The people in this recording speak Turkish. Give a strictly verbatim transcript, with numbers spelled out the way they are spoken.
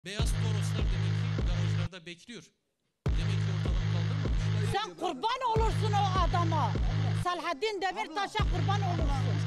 Beyaz Toroslar demek ki garajlarda bekliyor. Demek ki ortadan kaldırmamış. Sen kurban olursun o adama. Selahaddin Demirtaş'a kurban olursun.